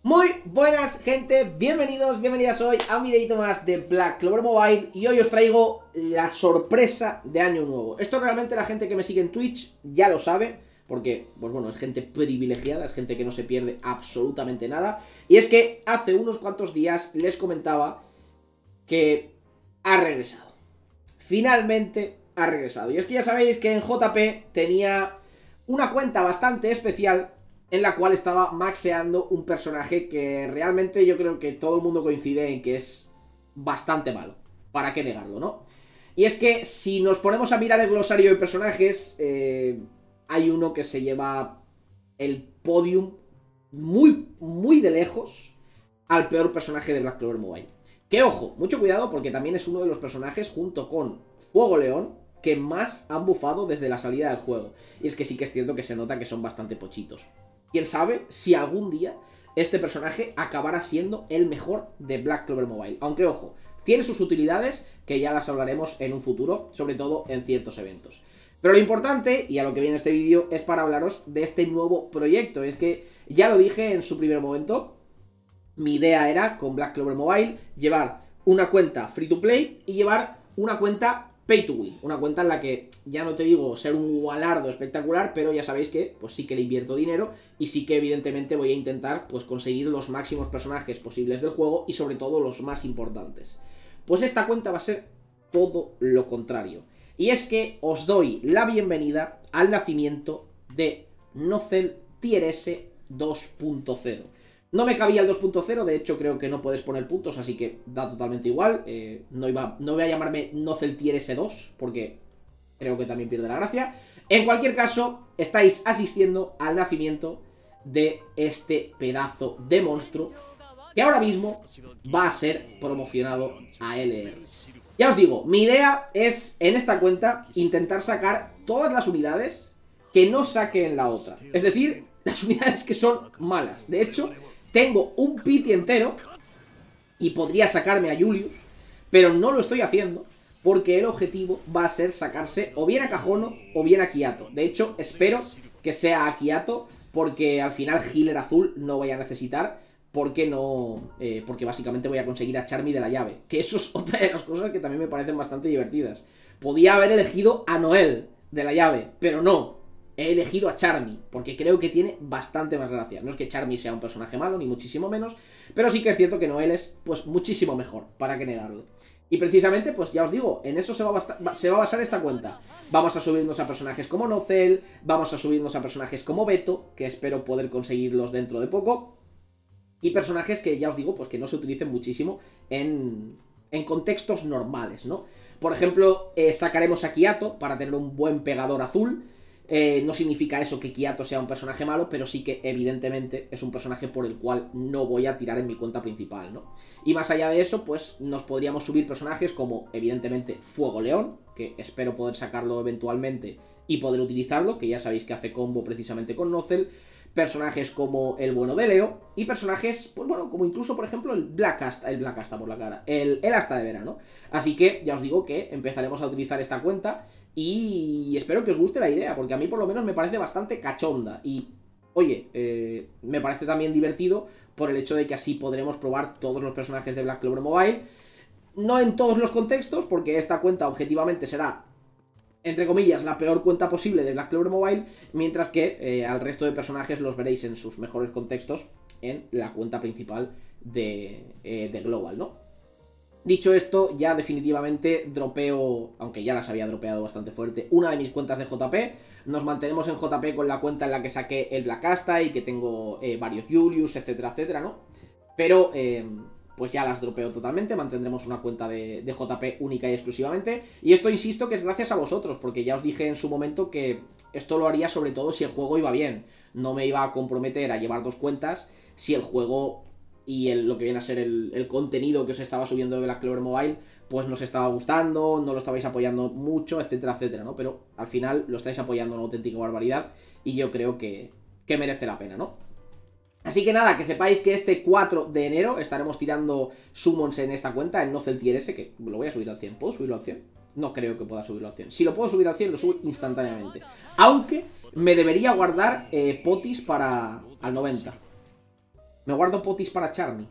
Muy buenas gente, bienvenidas hoy a un videito más de Black Clover Mobile. Y hoy os traigo la sorpresa de año nuevo. Esto realmente la gente que me sigue en Twitch ya lo sabe, porque, pues bueno, es gente privilegiada, es gente que no se pierde absolutamente nada. Y es que hace unos cuantos días les comentaba que ha regresado. Finalmente ha regresado. Y es que ya sabéis que en JP tenía una cuenta bastante especial en la cual estaba maxeando un personaje que realmente yo creo que todo el mundo coincide en que es bastante malo. ¿Para qué negarlo, no? Y es que si nos ponemos a mirar el glosario de personajes, hay uno que se lleva el podium muy de lejos al peor personaje de Black Clover Mobile. Que ojo, mucho cuidado porque también es uno de los personajes junto con Fuego León que más han bufado desde la salida del juego. Y es que sí que es cierto que se nota que son bastante pochitos. Quién sabe si algún día este personaje acabará siendo el mejor de Black Clover Mobile. Aunque ojo, tiene sus utilidades que ya las hablaremos en un futuro, sobre todo en ciertos eventos. Pero lo importante, y a lo que viene este vídeo, es para hablaros de este nuevo proyecto. Es que ya lo dije en su primer momento, mi idea era con Black Clover Mobile llevar una cuenta free to play y llevar una cuenta pay to win, una cuenta en la que ya no te digo ser un gualardo espectacular, pero ya sabéis que pues sí que le invierto dinero y sí que evidentemente voy a intentar pues conseguir los máximos personajes posibles del juego y sobre todo los más importantes. Pues esta cuenta va a ser todo lo contrario. Y es que os doy la bienvenida al nacimiento de Nozel Tier S 2.0. No me cabía el 2.0, de hecho creo que no puedes poner puntos, así que da totalmente igual. No voy a llamarme Nozel Tier S2, porque creo que también pierde la gracia. En cualquier caso, estáis asistiendo al nacimiento de este pedazo de monstruo, que ahora mismo va a ser promocionado a LR. Ya os digo, mi idea es en esta cuenta intentar sacar todas las unidades que no saque en la otra. Es decir, las unidades que son malas. De hecho, tengo un pity entero y podría sacarme a Julius, pero no lo estoy haciendo porque el objetivo va a ser sacarse o bien a Cajono o bien a Kiato. De hecho, espero que sea a Kiato porque al final Healer azul no voy a necesitar porque porque básicamente voy a conseguir a Charmy de la llave. Que eso es otra de las cosas que también me parecen bastante divertidas. Podía haber elegido a Noel de la llave, pero no. He elegido a Charmy, porque creo que tiene bastante más gracia. No es que Charmy sea un personaje malo, ni muchísimo menos, pero sí que es cierto que Noel es, pues, muchísimo mejor, para qué negarlo. Y precisamente, pues ya os digo, en eso se va a basar esta cuenta. Vamos a subirnos a personajes como Nozel, vamos a subirnos a personajes como Beto, que espero poder conseguirlos dentro de poco, y personajes que ya os digo, pues que no se utilicen muchísimo en contextos normales, ¿no? Por ejemplo, sacaremos a Kiato para tener un buen pegador azul. No significa eso que Kiato sea un personaje malo, pero sí que evidentemente es un personaje por el cual no voy a tirar en mi cuenta principal, ¿no? Y más allá de eso, pues nos podríamos subir personajes como evidentemente Fuego León, que espero poder sacarlo eventualmente y poder utilizarlo, que ya sabéis que hace combo precisamente con Nozel. Personajes como el bueno de Leo y personajes, pues bueno, como incluso por ejemplo el Black Asta por la cara, el Asta de verano. Así que ya os digo que empezaremos a utilizar esta cuenta y espero que os guste la idea, porque a mí por lo menos me parece bastante cachonda y, oye, me parece también divertido por el hecho de que así podremos probar todos los personajes de Black Clover Mobile. No en todos los contextos, porque esta cuenta objetivamente será, entre comillas, la peor cuenta posible de Black Clover Mobile, mientras que al resto de personajes los veréis en sus mejores contextos en la cuenta principal de Global, ¿no? Dicho esto, ya definitivamente dropeo, aunque ya las había dropeado bastante fuerte, una de mis cuentas de JP. Nos mantenemos en JP con la cuenta en la que saqué el Black Asta y que tengo varios Julius, etcétera, etcétera, ¿no? Pero pues ya las dropeo totalmente, mantendremos una cuenta de JP única y exclusivamente. Y esto insisto que es gracias a vosotros, porque ya os dije en su momento que esto lo haría sobre todo si el juego iba bien. No me iba a comprometer a llevar dos cuentas si el juego y lo que viene a ser el contenido que os estaba subiendo de Black Clover Mobile pues no os estaba gustando, no lo estabais apoyando mucho, etcétera, etcétera, ¿no? Pero al final lo estáis apoyando una auténtica barbaridad y yo creo que merece la pena, ¿no? Así que nada, que sepáis que este 4 de enero estaremos tirando summons en esta cuenta, el Nozel Tier S, que lo voy a subir al 100. ¿Puedo subirlo al 100? No creo que pueda subirlo al 100. Si lo puedo subir al 100, lo subo instantáneamente. Aunque me debería guardar potis para al 90. Me guardo Potis para Charmy.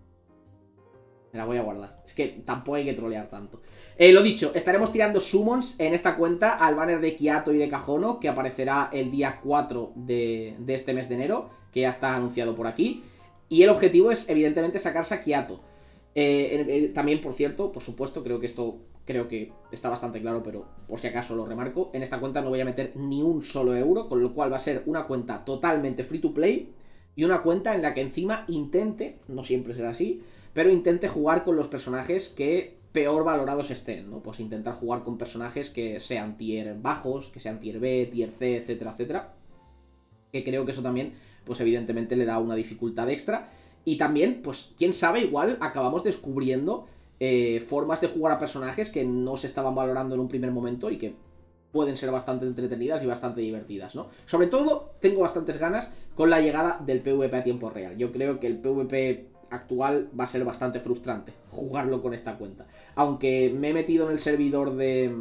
Me la voy a guardar. Es que tampoco hay que trolear tanto. Lo dicho, estaremos tirando summons en esta cuenta al banner de Kiato y de Cajono, que aparecerá el día 4 de este mes de enero, que ya está anunciado por aquí. Y el objetivo es, evidentemente, sacarse a Kiato. También, por cierto, por supuesto, creo que está bastante claro, pero por si acaso lo remarco, en esta cuenta no voy a meter ni un solo euro, con lo cual va a ser una cuenta totalmente free to play y una cuenta en la que encima intente, no siempre será así, pero intente jugar con los personajes que peor valorados estén, ¿no? Pues intentar jugar con personajes que sean tier bajos, que sean tier B, tier C, etcétera, etcétera. Que creo que eso también, pues evidentemente le da una dificultad extra. Y también, pues, quién sabe, igual acabamos descubriendo formas de jugar a personajes que no se estaban valorando en un primer momento y que pueden ser bastante entretenidas y bastante divertidas, ¿no? Sobre todo, tengo bastantes ganas con la llegada del PvP a tiempo real. Yo creo que el PvP actual va a ser bastante frustrante jugarlo con esta cuenta. Aunque me he metido en el servidor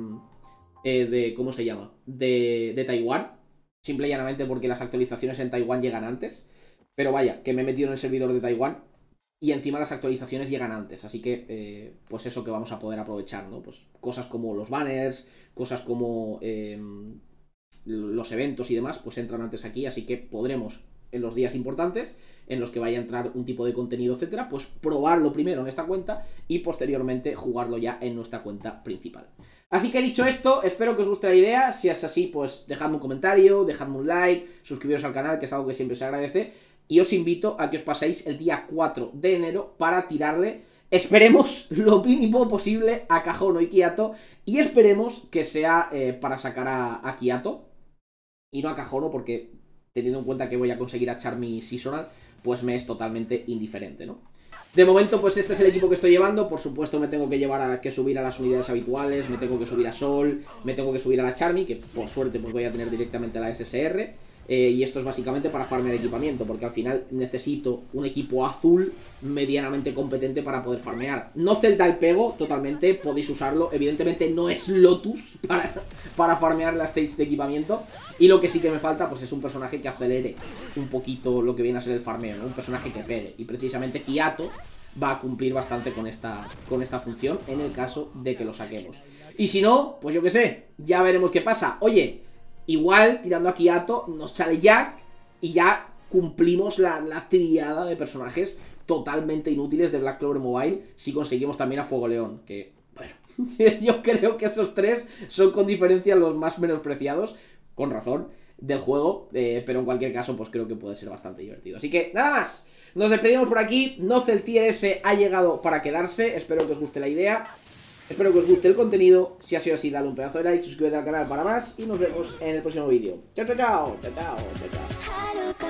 de ¿cómo se llama? De Taiwán. Simple y llanamente porque las actualizaciones en Taiwán llegan antes. Pero vaya, que me he metido en el servidor de Taiwán y encima las actualizaciones llegan antes. Así que, pues eso que vamos a poder aprovechar, ¿no? Pues cosas como los banners, cosas como los eventos y demás, pues entran antes aquí. Así que podremos, en los días importantes en los que vaya a entrar un tipo de contenido, etcétera, pues probarlo primero en esta cuenta y posteriormente jugarlo ya en nuestra cuenta principal. Así que dicho esto, espero que os guste la idea. Si es así, pues dejadme un comentario, dejadme un like, suscribiros al canal, que es algo que siempre se agradece. Y os invito a que os paséis el día 4 de enero para tirarle, esperemos, lo mínimo posible a Cajono y Kiato. Y esperemos que sea para sacar a Kiato y no a Cajono, porque teniendo en cuenta que voy a conseguir a Charmy Seasonal, pues me es totalmente indiferente, ¿no? De momento, pues este es el equipo que estoy llevando. Por supuesto me tengo que subir a las unidades habituales, me tengo que subir a Sol, me tengo que subir a la Charmy, que por suerte pues voy a tener directamente a la SSR. Y esto es básicamente para farmear equipamiento, porque al final necesito un equipo azul medianamente competente para poder farmear. No Zelda el pego, totalmente, podéis usarlo. Evidentemente no es Lotus para farmear la stage de equipamiento. Y lo que sí que me falta, pues es un personaje que acelere un poquito lo que viene a ser el farmeo, ¿no? Un personaje que pegue. Y precisamente Kiato va a cumplir bastante con esta función en el caso de que lo saquemos. Y si no, pues yo qué sé, ya veremos qué pasa. Oye, igual, tirando a Kiato, nos sale Jack y ya cumplimos la triada de personajes totalmente inútiles de Black Clover Mobile si conseguimos también a Fuego León, que, bueno, yo creo que esos tres son con diferencia los más menospreciados, con razón, del juego, pero en cualquier caso, pues creo que puede ser bastante divertido. Así que, nada más, nos despedimos por aquí. Nozel Tier S ha llegado para quedarse, espero que os guste la idea. Espero que os guste el contenido. Si ha sido así, dale un pedazo de like, suscríbete al canal para más y nos vemos en el próximo vídeo. Chao, chao, chao. Chao, chao, chao, chao.